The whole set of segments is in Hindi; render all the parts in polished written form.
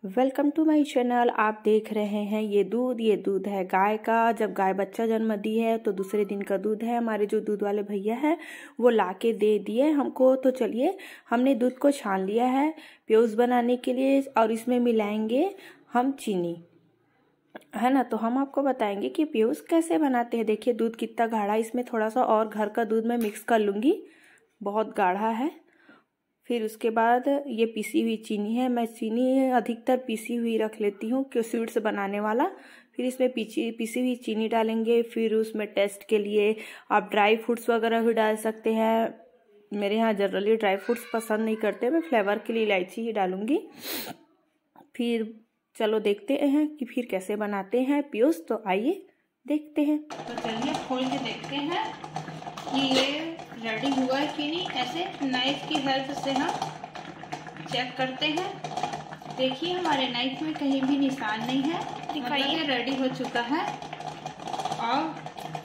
Welcome to my channel. आप देख रहे हैं ये दूध है गाय का। जब गाय बच्चा जन्म दी है तो दूसरे दिन का दूध है। हमारे जो दूध वाले भैया हैं वो लाके दे दिए हमको। तो चलिए हमने दूध को छान लिया है प्योज बनाने के लिए और इसमें मिलाएंगे हम चीनी, है ना। तो हम आपको बताएंगे कि प्योज कैसे बनाते हैं। देखिए दूध कितना गाढ़ा, इसमें थोड़ा सा और घर का दूध मैं मिक्स कर लूँगी, बहुत गाढ़ा है। फिर उसके बाद ये पिसी हुई चीनी है, मैं चीनी अधिकतर पिसी हुई रख लेती हूँ कि स्वीट्स बनाने वाला। फिर इसमें पिसी हुई चीनी डालेंगे। फिर उसमें टेस्ट के लिए आप ड्राई फ्रूट्स वगैरह भी डाल सकते हैं। मेरे यहाँ जनरली ड्राई फ्रूट्स पसंद नहीं करते, मैं फ्लेवर के लिए इलायची ही डालूंगी। फिर चलो देखते हैं कि फिर कैसे बनाते हैं प्योज। तो आइए देखते हैं। तो चलिए खोल के देखते हैं कि ये रेडी हुआ है कि नहीं। ऐसे नाइफ की हेल्प से हम चेक करते हैं। देखिए हमारे नाइफ में कहीं भी निशान नहीं है, मतलब ये रेडी हो चुका है। और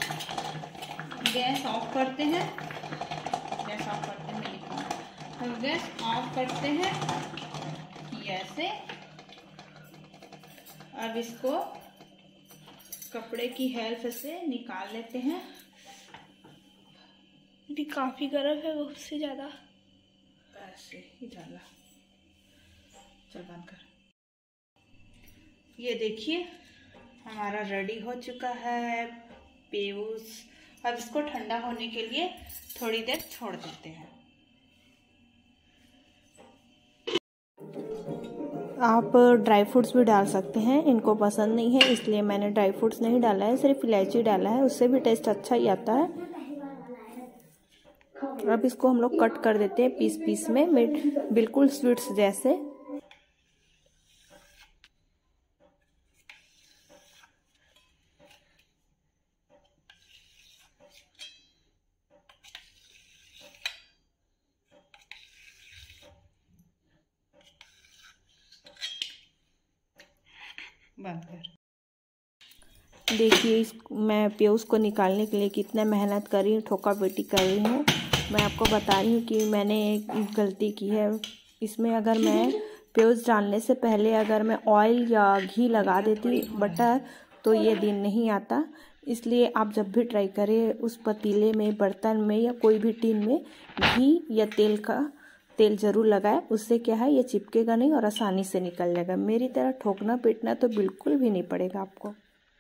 गैस ऑफ करते हैं। गैस ऑफ करते हैं, हम गैस ऑफ करते हैं ऐसे। अब इसको कपड़े की हेल्प से निकाल लेते हैं। भी काफी गर्म है, उससे ज्यादा ऐसे ही डाला। चल बंद कर। ये देखिए हमारा रेडी हो चुका है प्योज। अब इसको ठंडा होने के लिए थोड़ी देर छोड़ देते हैं। आप ड्राई फ्रूट्स भी डाल सकते हैं, इनको पसंद नहीं है इसलिए मैंने ड्राई फ्रूट्स नहीं डाला है, सिर्फ इलायची डाला है, उससे भी टेस्ट अच्छा ही आता है। अब इसको हम लोग कट कर देते हैं पीस पीस में, बिल्कुल स्वीट्स जैसे। बंद कर। देखिए मैं प्योज को निकालने के लिए कितना मेहनत कर रही हूँ, ठोका बेटी कर रही हूँ। मैं आपको बता रही हूँ कि मैंने एक गलती की है इसमें। अगर मैं प्योज डालने से पहले अगर मैं ऑयल या घी लगा देती बटर तो ये दिन नहीं आता। इसलिए आप जब भी ट्राई करें उस पतीले में, बर्तन में या कोई भी टिन में घी या तेल ज़रूर लगाएं। उससे क्या है ये चिपकेगा नहीं और आसानी से निकल जाएगा। मेरी तरह ठोकना पीटना तो बिल्कुल भी नहीं पड़ेगा आपको।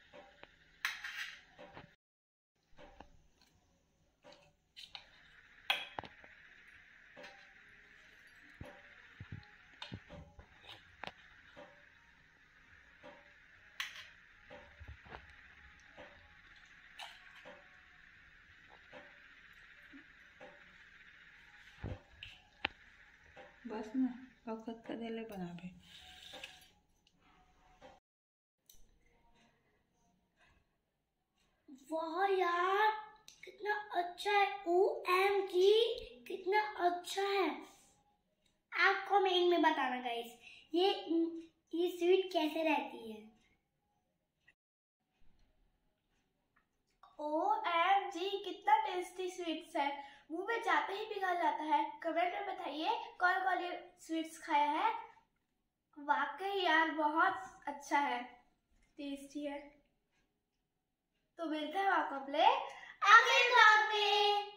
बस ना वक्त का दिले बना भी। वाह यार कितना अच्छा है। OMG कितना अच्छा है। आपको मैं इनमें बताना गाइस, ये स्वीट कैसे रहती है। OMG कितना टेस्टी स्वीट्स है, मुंह में जाते ही पिघल जाता है। कमेंट में बताइए कौन कौन ये स्वीट्स खाया है। वाकई यार बहुत अच्छा है, टेस्टी है। तो मिलते हैं आपको अगले ब्लॉग में।